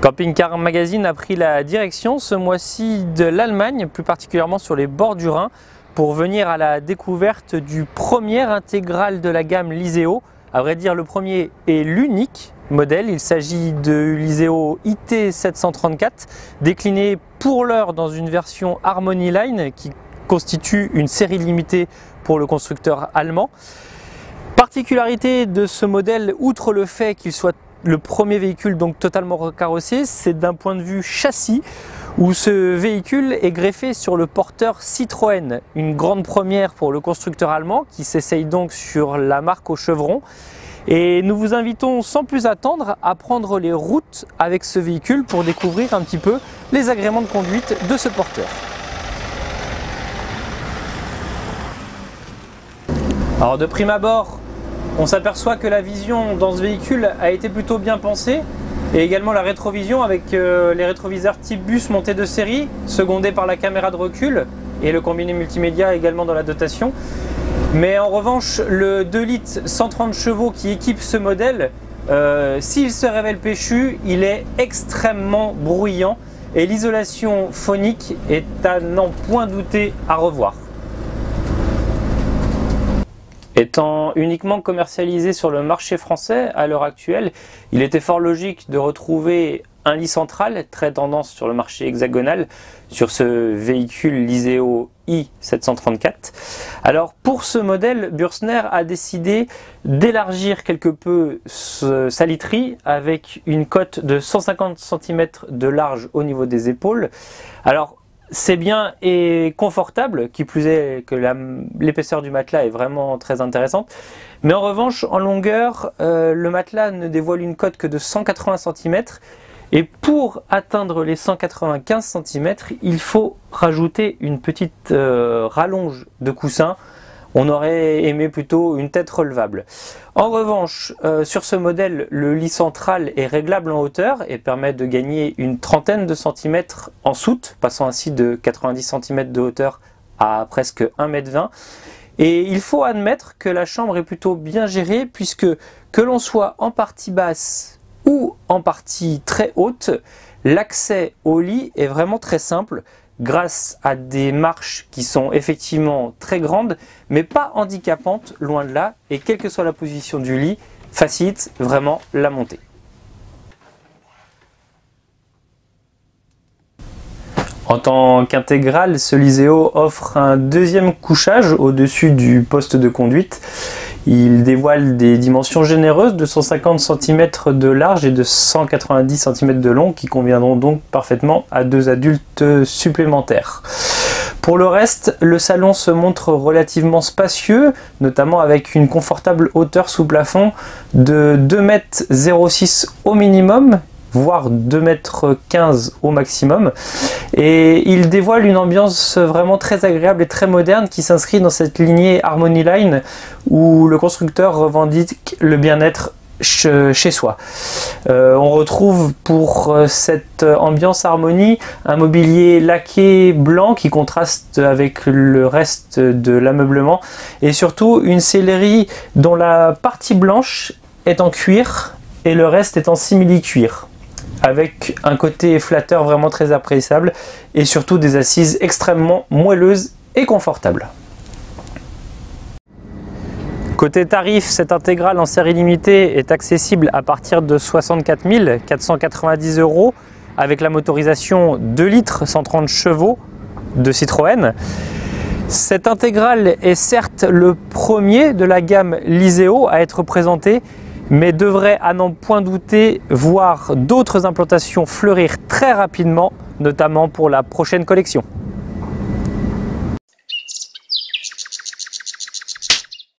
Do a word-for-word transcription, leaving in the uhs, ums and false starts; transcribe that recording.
Camping Car Magazine a pris la direction ce mois-ci de l'Allemagne, plus particulièrement sur les bords du Rhin, pour venir à la découverte du premier intégral de la gamme Liseo. À vrai dire, le premier est l'unique modèle. Il s'agit de Liseo I T sept cent trente-quatre, décliné pour l'heure dans une version Harmony Line qui constitue une série limitée pour le constructeur allemand. Particularité de ce modèle, outre le fait qu'il soit le premier véhicule donc totalement recarrossé, c'est d'un point de vue châssis où ce véhicule est greffé sur le porteur Citroën, une grande première pour le constructeur allemand qui s'essaye donc sur la marque au chevron. Et nous vous invitons sans plus attendre à prendre les routes avec ce véhicule pour découvrir un petit peu les agréments de conduite de ce porteur. Alors de prime abord, on s'aperçoit que la vision dans ce véhicule a été plutôt bien pensée, et également la rétrovision avec euh, les rétroviseurs type bus montés de série, secondés par la caméra de recul et le combiné multimédia également dans la dotation. Mais en revanche, le deux litres cent trente chevaux qui équipe ce modèle, euh, s'il se révèle péchu, il est extrêmement bruyant et l'isolation phonique est à n'en point douter à revoir. Étant uniquement commercialisé sur le marché français à l'heure actuelle, il était fort logique de retrouver un lit central, très tendance sur le marché hexagonal, sur ce véhicule Liseo I sept cent trente-quatre. Alors pour ce modèle, Bürstner a décidé d'élargir quelque peu ce, sa literie avec une cote de cent cinquante centimètres de large au niveau des épaules. Alors c'est bien et confortable, qui plus est que l'épaisseur du matelas est vraiment très intéressante. Mais en revanche, en longueur, euh, le matelas ne dévoile une cote que de cent quatre-vingts centimètres. Et pour atteindre les cent quatre-vingt-quinze centimètres, il faut rajouter une petite euh, rallonge de coussin. On aurait aimé plutôt une tête relevable. En revanche, euh, sur ce modèle, le lit central est réglable en hauteur et permet de gagner une trentaine de centimètres en soute, passant ainsi de quatre-vingt-dix centimètres de hauteur à presque un mètre vingt. Et il faut admettre que la chambre est plutôt bien gérée puisque que l'on soit en partie basse ou en partie très haute, l'accès au lit est vraiment très simple, grâce à des marches qui sont effectivement très grandes, mais pas handicapantes, loin de là, et quelle que soit la position du lit, facilite vraiment la montée. En tant qu'intégrale, ce Liseo offre un deuxième couchage au-dessus du poste de conduite. Il dévoile des dimensions généreuses de cent cinquante centimètres de large et de cent quatre-vingt-dix centimètres de long qui conviendront donc parfaitement à deux adultes supplémentaires. Pour le reste, le salon se montre relativement spacieux, notamment avec une confortable hauteur sous plafond de deux mètres zéro six au minimum, voire deux mètres quinze au maximum. Et il dévoile une ambiance vraiment très agréable et très moderne qui s'inscrit dans cette lignée Harmony Line où le constructeur revendique le bien-être chez soi. Euh, on retrouve pour cette ambiance harmonie un mobilier laqué blanc qui contraste avec le reste de l'ameublement et surtout une sellerie dont la partie blanche est en cuir et le reste est en simili-cuir, avec un côté flatteur vraiment très appréciable et surtout des assises extrêmement moelleuses et confortables. Côté tarif, cette intégrale en série limitée est accessible à partir de soixante-quatre mille quatre cent quatre-vingt-dix euros avec la motorisation deux litres cent trente chevaux de Citroën. Cette intégrale est certes le premier de la gamme Liseo à être présenté, mais devrait à n'en point douter voir d'autres implantations fleurir très rapidement, notamment pour la prochaine collection.